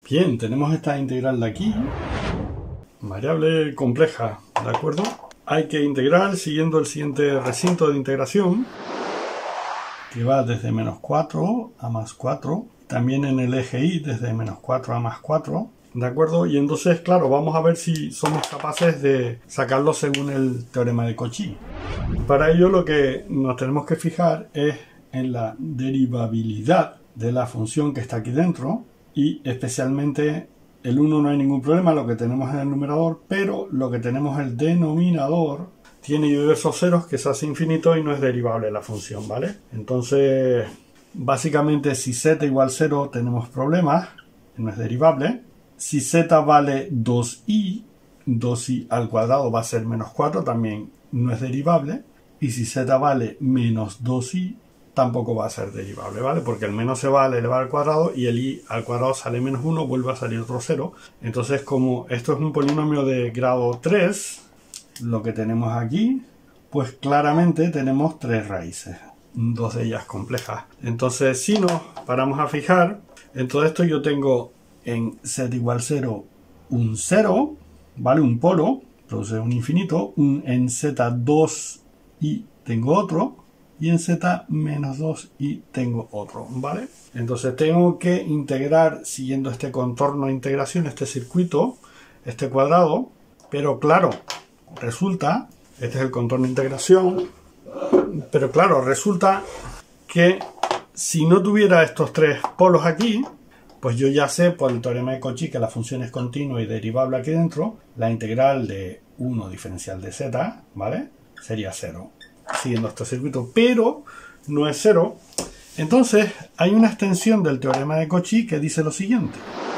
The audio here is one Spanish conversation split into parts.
Bien, tenemos esta integral de aquí, variable compleja, ¿de acuerdo? Hay que integrar siguiendo el siguiente recinto de integración, que va desde menos 4 a más 4, también en el eje Y desde menos 4 a más 4, ¿de acuerdo? Y entonces, claro, vamos a ver si somos capaces de sacarlo según el teorema de Cauchy. Para ello lo que nos tenemos que fijar es en la derivabilidad de la función que está aquí dentro, y especialmente el 1 no hay ningún problema, lo que tenemos en el numerador, pero lo que tenemos en el denominador tiene diversos ceros que se hace infinito y no es derivable la función, ¿vale? Entonces, básicamente si z igual 0 tenemos problemas, no es derivable. Si z vale 2i, 2i al cuadrado va a ser menos 4, también no es derivable. Y si z vale menos 2i, tampoco va a ser derivable, ¿vale? Porque el menos se va a elevar al cuadrado y el i al cuadrado sale menos 1, vuelve a salir otro 0. Entonces, como esto es un polinomio de grado 3, lo que tenemos aquí, pues claramente tenemos 3 raíces, 2 de ellas complejas. Entonces, si nos paramos a fijar, en todo esto yo tengo en z igual 0 un 0, ¿vale? Un polo, produce un infinito, en z2i tengo otro, y en z menos 2i tengo otro, ¿vale? Entonces tengo que integrar siguiendo este contorno de integración, este circuito, este cuadrado, pero claro, resulta, este es el contorno de integración, pero claro, resulta que si no tuviera estos 3 polos aquí, pues yo ya sé por el teorema de Cauchy que la función es continua y derivable aquí dentro, la integral de 1 diferencial de z, ¿vale? Sería 0. Siguiendo este circuito, pero no es 0. Entonces hay una extensión del teorema de Cauchy que dice lo siguiente: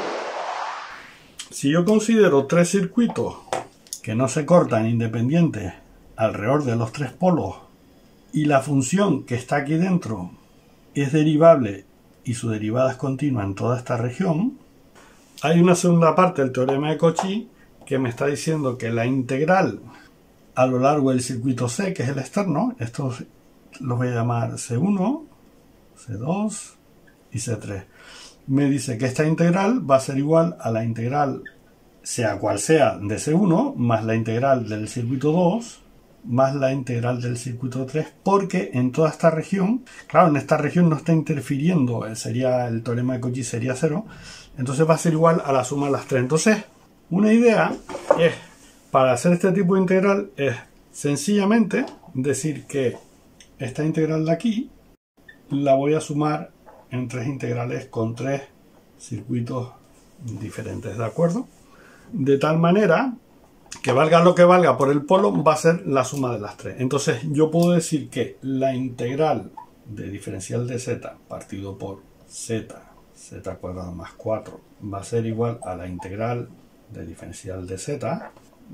si yo considero 3 circuitos que no se cortan independientes alrededor de los 3 polos y la función que está aquí dentro es derivable y su derivada es continua en toda esta región, hay una segunda parte del teorema de Cauchy que me está diciendo que la integral a lo largo del circuito C, que es el externo, estos los voy a llamar C1, C2 y C3. Me dice que esta integral va a ser igual a la integral, sea cual sea, de C1, más la integral del circuito 2, más la integral del circuito 3, porque en toda esta región, claro, en esta región no está interfiriendo, sería el teorema de Cauchy sería 0, entonces va a ser igual a la suma de las 3. Entonces, una idea es, para hacer este tipo de integral, es sencillamente decir que esta integral de aquí la voy a sumar en 3 integrales con 3 circuitos diferentes, ¿de acuerdo? De tal manera que valga lo que valga por el polo, va a ser la suma de las 3. Entonces yo puedo decir que la integral de diferencial de z partido por z cuadrado más 4 va a ser igual a la integral de diferencial de z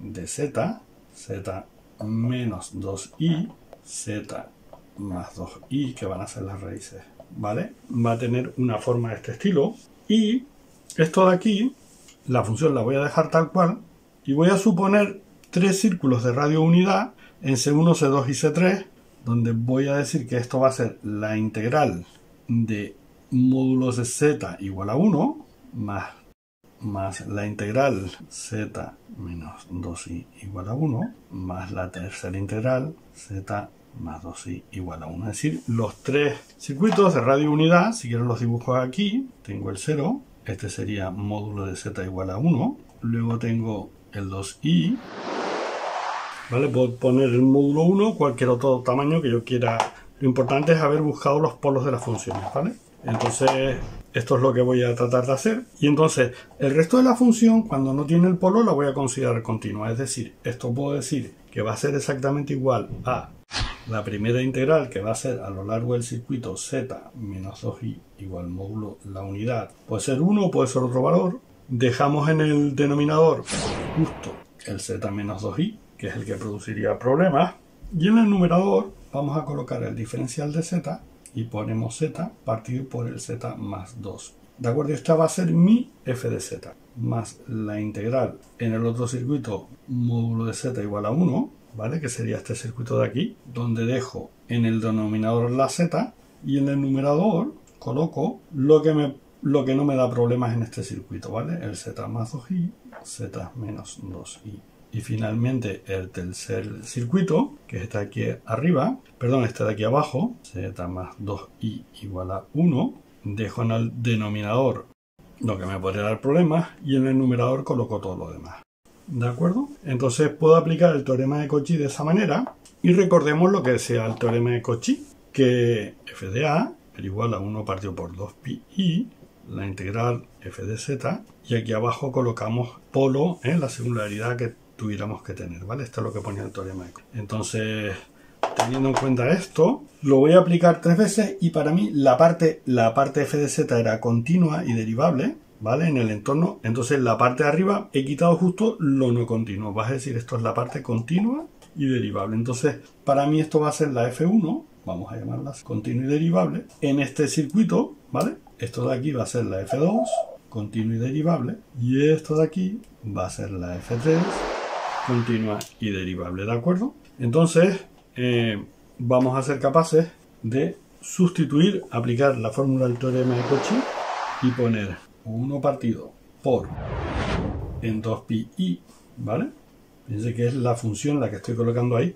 menos 2i, z más 2i, que van a ser las raíces, ¿vale? Va a tener una forma de este estilo. Y esto de aquí, la función la voy a dejar tal cual, y voy a suponer 3 círculos de radio unidad en C1, C2 y C3, donde voy a decir que esto va a ser la integral de módulos de z igual a 1, más la integral z menos 2i igual a 1, más la tercera integral z más 2i igual a 1. Es decir, los 3 circuitos de radio unidad, si quiero los dibujo aquí, tengo el 0, este sería módulo de z igual a 1, luego tengo el 2i, ¿vale? Puedo poner el módulo 1, cualquier otro tamaño que yo quiera. Lo importante es haber buscado los polos de las funciones, ¿vale? Entonces, esto es lo que voy a tratar de hacer. Y entonces, el resto de la función, cuando no tiene el polo, la voy a considerar continua. Es decir, esto puedo decir que va a ser exactamente igual a la primera integral, que va a ser a lo largo del circuito z menos 2i igual módulo la unidad. Puede ser 1 o puede ser otro valor. Dejamos en el denominador justo el z menos 2i, que es el que produciría problemas. Y en el numerador vamos a colocar el diferencial de z y ponemos z partido por el z más 2. ¿De acuerdo? Esta va a ser mi f de z, más la integral en el otro circuito módulo de z igual a 1, ¿vale? Que sería este circuito de aquí, donde dejo en el denominador la z y en el numerador coloco lo que me lo que no me da problemas en este circuito, ¿vale? El Z más 2i, Z menos 2i. Y finalmente el tercer circuito, que está aquí arriba, perdón, este de aquí abajo, Z más 2i igual a 1. Dejo en el denominador lo que me podría dar problemas y en el numerador coloco todo lo demás. ¿De acuerdo? Entonces puedo aplicar el teorema de Cauchy de esa manera y recordemos lo que decía el teorema de Cauchy, que f de a era igual a 1 partido por 2pi, la integral f de z, y aquí abajo colocamos polo en la singularidad que tuviéramos que tener, ¿vale? Esto es lo que ponía el teorema de Cauchy. Entonces, teniendo en cuenta esto, lo voy a aplicar 3 veces y para mí la parte f de z era continua y derivable, ¿vale? En el entorno. Entonces la parte de arriba he quitado justo lo no continuo. Vas a decir, esto es la parte continua y derivable. Entonces, para mí esto va a ser la F1, vamos a llamarla continua y derivable, en este circuito, ¿vale? Esto de aquí va a ser la F2, continua y derivable, y esto de aquí va a ser la F3, continua y derivable, ¿de acuerdo? Entonces, vamos a ser capaces de sustituir, aplicar la fórmula del teorema de Cauchy y poner 1 partido por en 2pi, ¿vale? Fíjense que es la función la que estoy colocando ahí,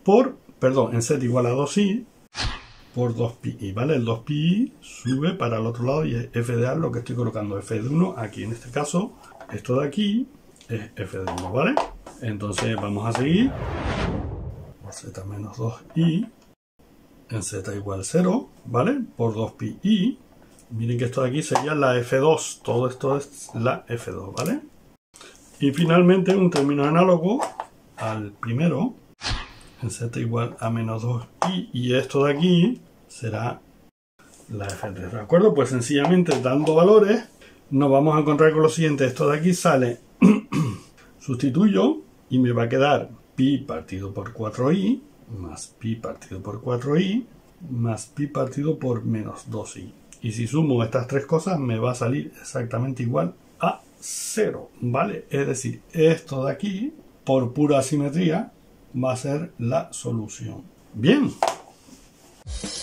en z igual a 2i por 2pi, ¿vale? El 2pi sube para el otro lado y es f de a lo que estoy colocando, f de 1 aquí en este caso, esto de aquí es f de 1, ¿vale? Entonces vamos a seguir por z menos 2i en z igual 0, ¿vale? Por 2pi. Miren que esto de aquí sería la F2. Todo esto es la F2, ¿vale? Y finalmente un término análogo al primero, en z igual a menos 2i. Y esto de aquí será la F3, ¿de acuerdo? Pues sencillamente dando valores nos vamos a encontrar con lo siguiente. Esto de aquí sale, sustituyo y me va a quedar pi partido por 4i más pi partido por 4i más pi partido por menos 2i. Y si sumo estas tres cosas me va a salir exactamente igual a 0, ¿vale? Es decir, esto de aquí, por pura simetría, va a ser la solución. Bien.